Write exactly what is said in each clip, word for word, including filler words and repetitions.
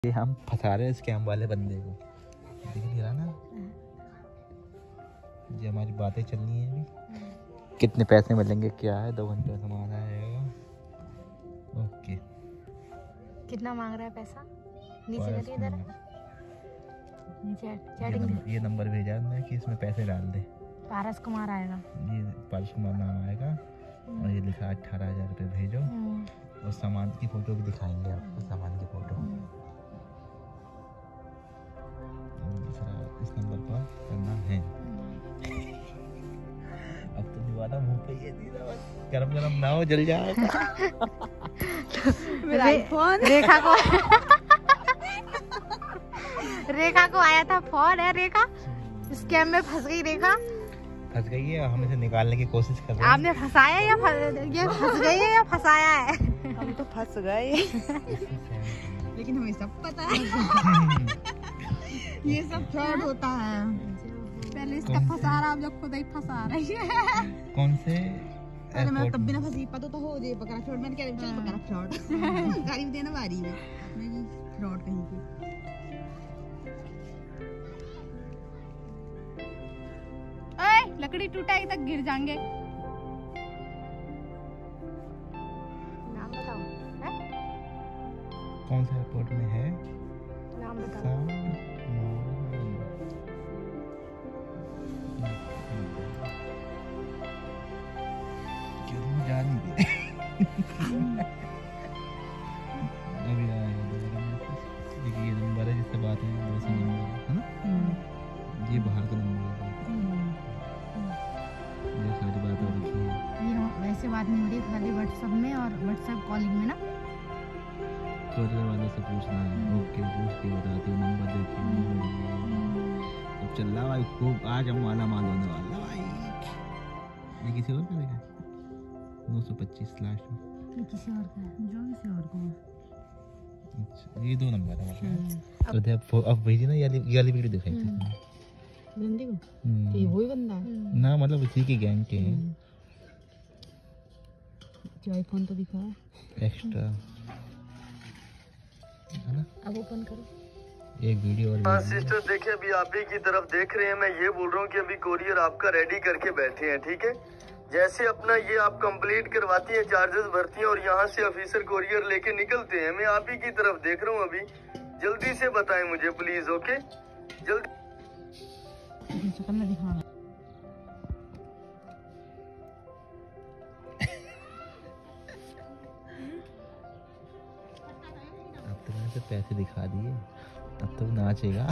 ये हम फंसा रहे हैं स्कैम वाले बंदे को, दिख नहीं रहा ना। ये हमारी बातें चलनी है अभी। कितने पैसे मिलेंगे, क्या है, दो घंटे सामान आएगा। ओके, कितना मांग रहा है पैसा? नीचे करिए इधर, ये नंबर भेजा है कि इसमें पैसे डाल दे। पारस कुमार आएगा, ये पारस कुमार नाम आएगा और ये लिखा अठारह हजार रुपये भेजो और सामान की फोटो भी दिखाएंगे आपको, सामान की फोटो। इस नंबर पर करना है। अब तो दीवाना मुंह पे ये दीदा, बस गरम गरम ना हो, जल जाएगा। मेरा आईफोन रेखा को रेखा को आया था फोन। है रेखा स्कैम में फंस गई। रेखा फंस गई है, हम इसे निकालने की कोशिश कर रहे हैं। आपने फंसाया या ये फंस गई है या फंसाया है? हम तो फंस गए लेकिन हमें सब पता है। ये सब फ्रॉड होता है। पहले इसका फंसा रहा, अब जब खुद ही फंसा रही है। कौन से? अरे मैं तब भी ना फंसी, पता तो हो जे बकरा फ्रॉड। मैंने कह चल बकरा फ्रॉड गाड़ी में देना बारी में मैं फ्रॉड कहीं की। ओए लकड़ी टूटेगी तक गिर जाएंगे। नाम बताओ। है? कौन सा एयरपोर्ट में है? नाम बताओ। जा नहीं दे। अभी आएगा दोबारा मैसेज। देखिए ये नंबर है जिससे बात है, दो सौ नंबर है ना, ये बाहर का नंबर है। ये सारी बात हो रखी है। ये वैसे बात नहीं हो रही, खाली व्हाट्सएप में और व्हाट्सएप कॉलिंग में ना। कोरियर वाले से पूछना है। ओके, पूछ के बताते हो, नंबर देते हो। अब चल रहा भाई खूब, आज हम वाला माल होने वाला भाई। ये किसी और का देखा? नौ सौ पच्चीस लास्ट में किसी और का, जो किसी और को। अच्छा, ये दो नंबर है। तो अब अब भेजी ना, ये वाली वीडियो दिखाई थी बंदे को। ये वही बंदा है ना, मतलब उसी की गैंग के हैं। जो आईफोन तो दिखा है एक्स्ट्रा है ना। अब ओपन करो एक वीडियो और। हाँ सिस्टर, देखिए अभी आप ही की तरफ देख रहे हैं। मैं ये बोल रहा हूँ कि अभी कोरियर आपका रेडी करके बैठे हैं, ठीक है। जैसे अपना ये आप कंप्लीट करवाती हैं, चार्जेस भरती हैं और यहाँ से ऑफिसर कोरियर लेके निकलते हैं। मैं आप ही की तरफ देख रहा हूँ अभी। जल्दी से बताएं मुझे प्लीज। ओके, जल्दी। अब तो मैंने तो पैसे दिखा दिए, अब तो नाचेगा।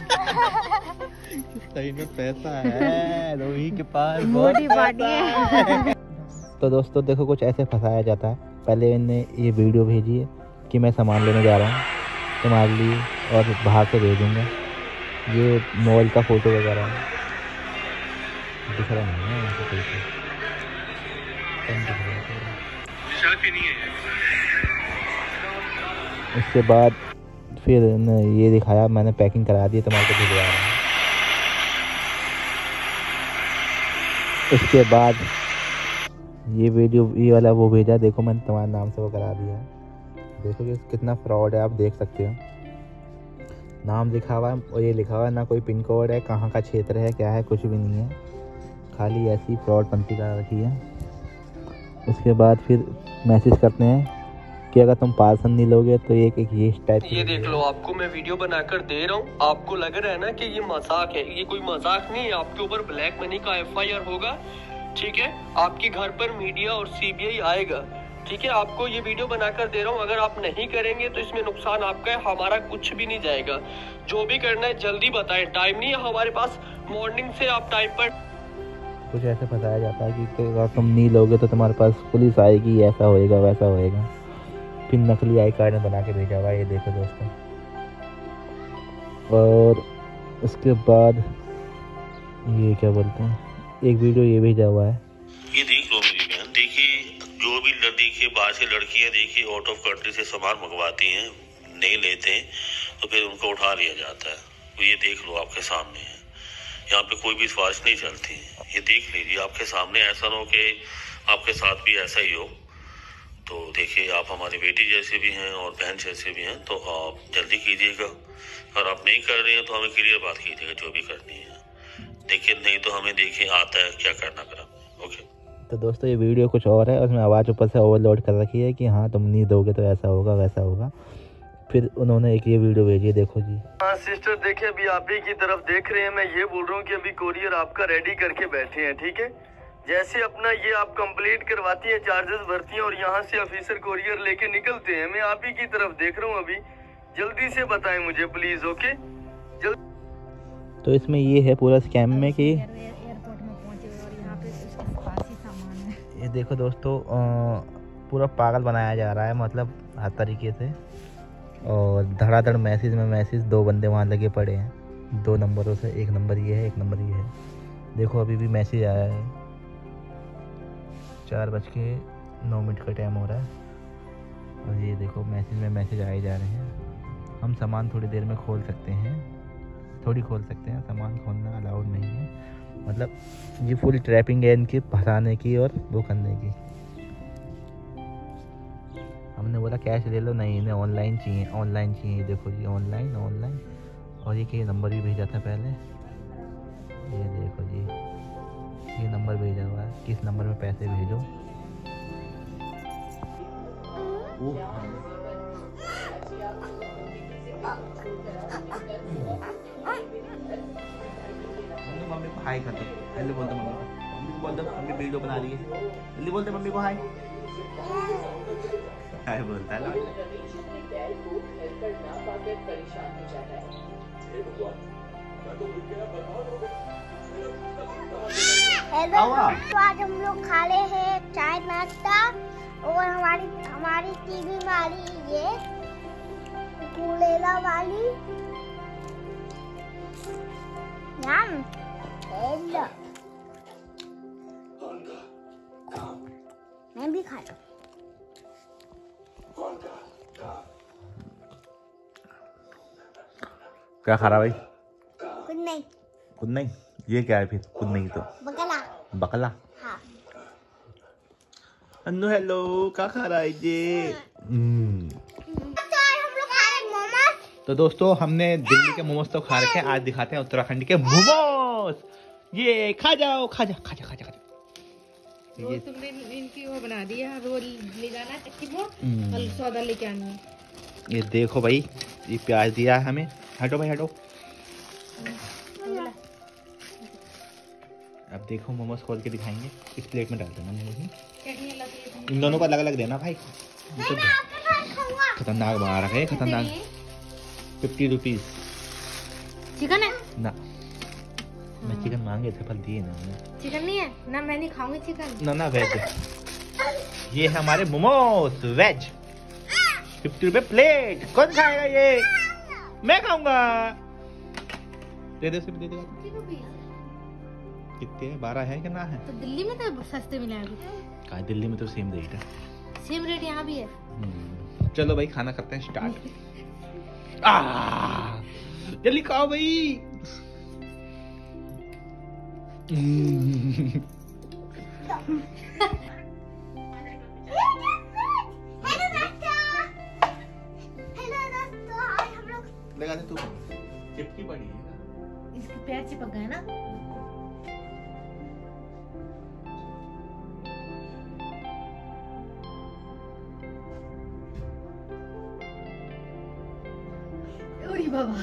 सही में पैसा है रोही के पास, मोटी पार्टी है। तो दोस्तों देखो, कुछ ऐसे फंसाया जाता है। पहले इन्हें ये वीडियो भेजी है कि मैं सामान लेने जा रहा हूँ तुम्हारे लिए और बाहर से भेजूँगा। ये मॉल का फोटो वगैरह दिख रहा नहीं है उनको, कोई उसके बाद फिर ये दिखाया, मैंने पैकिंग करा दी, तुम्हारे को भिजवा रहा हूँ। उसके बाद ये वीडियो ये वाला वो भेजा, देखो मैंने तुम्हारे नाम से वो करा दिया। देखो कि कितना फ्रॉड है, आप देख सकते हो। नाम लिखा हुआ है और ये लिखा हुआ है, ना कोई पिन कोड है, कहाँ का क्षेत्र है, क्या है, कुछ भी नहीं है। खाली ऐसी फ्रॉड पंक्ति करा रखी है। उसके बाद फिर मैसेज करते हैं कि अगर तुम पार्सल नहीं लोगे तो एक एक ये टाइप। ये देख लो, आपको मैं वीडियो बनाकर दे रहा हूँ। आपको लग रहा है ना कि ये मजाक है, ये कोई मजाक नहीं है। आपके ऊपर ब्लैक मनी का एफ आई आर होगा, ठीक है। आपके घर पर मीडिया और सी बी आई आएगा, ठीक है। आपको ये वीडियो बनाकर दे रहा हूँ, अगर आप नहीं करेंगे तो इसमें नुकसान आपका है, हमारा कुछ भी नहीं जाएगा। जो भी करना है जल्दी बताएं, टाइम नहीं है हमारे पास। मॉर्निंग से आप टाइम पर। कुछ ऐसे बताया जाता है कि अगर तुम नहीं लोगे तो तुम्हारे पास पुलिस आएगी, ऐसा होएगा वैसा होएगा। फिर नकली आई कार्ड बना के भेजा हुआ है, ये देखो दोस्तों। और उसके बाद ये क्या बोलते हैं, एक वीडियो ये भेजा हुआ है। ये देख लो मेरी बहन, देखिए जो भी देखिए बाहर से लड़कियां देखिए आउट ऑफ कंट्री से सामान मंगवाती हैं, नहीं लेते हैं तो फिर उनको उठा लिया जाता है। तो ये देख लो आपके सामने है, यहाँ पे कोई भी सिफारिश नहीं चलती। ये देख लीजिए आपके सामने, ऐसा ना हो कि आपके साथ भी ऐसा ही हो। तो देखिए, आप हमारी बेटी जैसे भी हैं और बहन जैसे भी हैं, तो आप जल्दी कीजिएगा। और आप नहीं कर रहे हैं तो हमें क्लियर बात कीजिएगा जो भी करनी है। देखिए, नहीं तो हमें देखिए आता है क्या करना फिर आप। ओके। तो दोस्तों ये वीडियो कुछ और है, उसमें आवाज़ ऊपर से ओवरलोड कर रखी है कि हाँ तुम नहीं दोगे तो ऐसा होगा वैसा होगा। फिर उन्होंने एक ये वीडियो भेजी है, देखो जी। हाँ सिस्टर, देखिए अभी आप ही की तरफ देख रहे हैं। मैं ये बोल रहा हूँ कि अभी कोरियर आपका रेडी करके बैठे हैं, ठीक है। जैसे अपना ये आप कंप्लीट करवाती हैं, चार्जेस भरती हैं और यहाँ से ऑफिसर कोरियर लेके निकलते हैं। मैं आप ही की तरफ देख रहा हूँ अभी, जल्दी से बताएं मुझे प्लीज। ओके जल्द। तो इसमें ये है पूरा स्कैम में कि एयरपोर्ट में पहुंचे और यहाँ पे उसके पास ही सामान है। ये देखो दोस्तों, पूरा पागल बनाया जा रहा है, मतलब हर तरीके से। और धड़ाधड़ मैसेज में मैसेज, दो बंदे वहाँ लगे पड़े हैं दो नंबरों से। एक नंबर ये है, एक नंबर ये है। देखो अभी भी मैसेज आया है, चार बज के नौ मिनट का टाइम हो रहा है और ये देखो मैसेज में मैसेज आए जा रहे हैं। हम सामान थोड़ी देर में खोल सकते हैं, थोड़ी खोल सकते हैं, सामान खोलना अलाउड नहीं है। मतलब ये फुल ट्रैपिंग है इनकी, फंसाने की और वो करने की। हमने बोला कैश ले लो, नहीं इन्हें ऑनलाइन चाहिए, ऑनलाइन चाहिए। देखो जी ऑनलाइन ऑनलाइन। और ये कि नंबर भी भेजा था पहले, ये देखो जी ये नंबर भेजा हुआ है, किस नंबर में पैसे भेजो। मम्मी को हाय कर दो, हेलो बोल दो मम्मी को, मम्मी को बोल दो मम्मी वीडियो बना रही है, जल्दी बोल दो मम्मी को हाय। हाय बोलता है। हेलो, तो आज हम लोग खा रहे हैं चाय नाश्ता और हमारी हमारी टीवी में आ रही ये गुलेला वाली यम। हेलो, मैं भी खा लूं। क्या खा रहा भाई? कुछ नहीं। कुछ नहीं? ये क्या है फिर? कुछ नहीं तो बकला। बकला? हाँ। अन्नू हेलो, क्या खा रहा है ये? हम्म। तो आज हम लोग खा रहे हैं मोमोज। तो दोस्तों हमने दिल्ली के मोमोज तो खा रखे हैं, आज दिखाते हैं उत्तराखंड के मोमोज। ये खा जाओ, खा जा, खा जा, खा जा, खा जा। रोल तुमने इनकी वो बना दिया, रोल ले जाना चक्की में हम्म। और सौदा लेके आनी है। ये देखो भाई, ये प्याज दिया है हमें। हटो भाई हटो। अब देखो मोमोज खोल के दिखाएंगे, इस प्लेट में डाल देना मोमोज। इन दोनों को अलग अलग देना भाई। तो खतरनाक बना रखे हैं, खतरनाक। Fifty rupees. चिकन है ना, मैं चिकन मांगे थे पर दिए ना। चिकन नहीं है ना, मैं नहीं खाऊंगी चिकन। ना ना वेज। ये है हमारे मोमोज वेज, फिफ्टी रुपए प्लेट। कौन खाएगा ये? मैं खाऊंगा। दे दे, सिर्फ दे दे। कितने है? बारह है कि ना है? तो दिल्ली में तो सस्ते मिले अभी। कहा दिल्ली में तो सेम रेट है। सेम रेट यहाँ भी है। हम्म, चलो भाई खाना करते हैं स्टार्ट। आ जल्दी खाओ भाई। लगा दे तू, चिपकी पड़ी है ना, इसके पैर चिपक गए ना। अरे बाबा,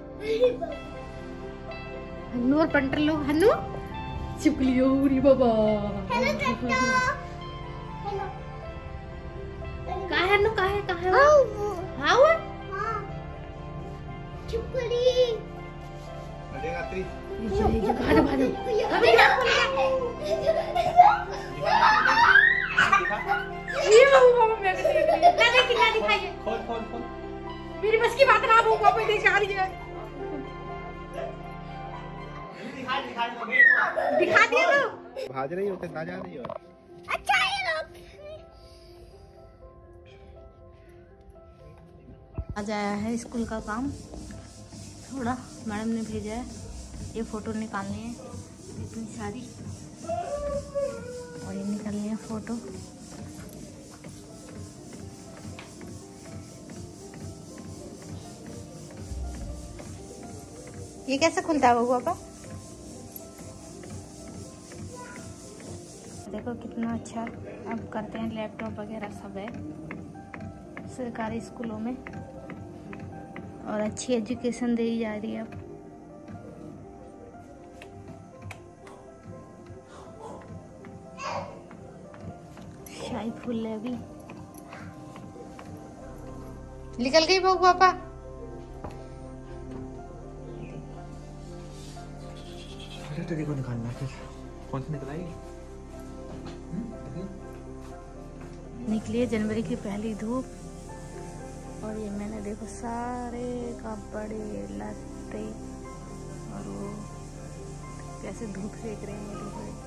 हन्नू और पंटर लोग, हन्नू चिपक लियो। अरे बाबा, हेलो टट्टू। हेलो। कहाँ है हन्नू? कहाँ है? कहाँ है? आओ। हाँ वो चुपड़ी। लगेगा त्री। भागो भागो। अबे क्या ये बाबू बाबू मैं कैसे कितना दिखाइए। खोल खोल खोल। मेरी बस की बात ना, वो पापा दिखा रही है। दिखा दिखा दिखा दिया तो। भाग रही हो तो ना जा रही हो। अच्छा ये लोग आज आया है स्कूल का काम थोड़ा, मैडम ने भेजा है। ये फोटो निकालनी है इतनी सारी, और ये निकालनी है फोटो। ये कैसे खुलता है बबू पापा? देखो कितना अच्छा अब करते हैं, लैपटॉप वगैरह सब है सरकारी स्कूलों में और अच्छी एजुकेशन दी जा रही है अब। शाही फूल है अभी। निकल गई बबू पापा? देखो निकालना फिर कौन सी निकल आई? निकली है जनवरी की पहली धूप और ये मैंने देखो सारे कपड़े लत्ते और वो कैसे धूप सेक रहे हैं।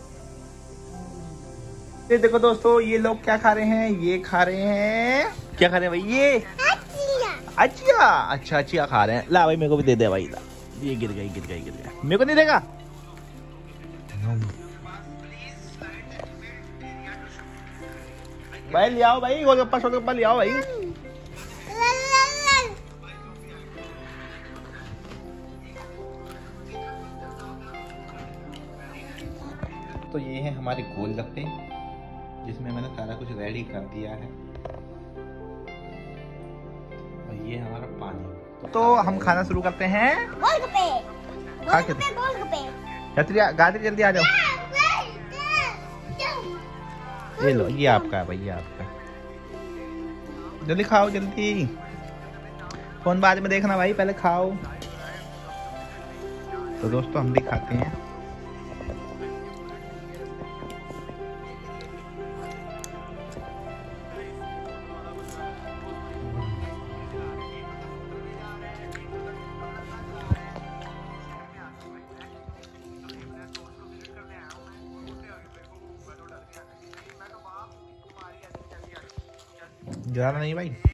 ये देखो दोस्तों, ये लोग क्या खा रहे हैं? ये खा रहे हैं, क्या खा रहे हैं भाई? ये अच्छा अच्छा अच्छा खा रहे हैं। ला भाई मेरे को भी दे दे भाई। ला, ये गिर गई गिर गई गिर गया, मेरे को नहीं देगा? भाई ले आओ भाई, गोलगप्पा शोलगप्पा ले आओ भाई। तो ये है हमारे गोलगप्पे जिसमें मैंने सारा कुछ रेडी कर दिया है और ये हमारा पानी। तो हम खाना शुरू करते हैं। गोलगप्पे गोलगप्पे गोलगप्पे। गाजरी जल्दी आ जाओ। ये लो, ये आपका है भाई, ये आपका। जल्दी खाओ जल्दी, फोन बाद में देखना भाई, पहले खाओ। तो दोस्तों हम भी खाते हैं। ज्यादा नहीं भाई।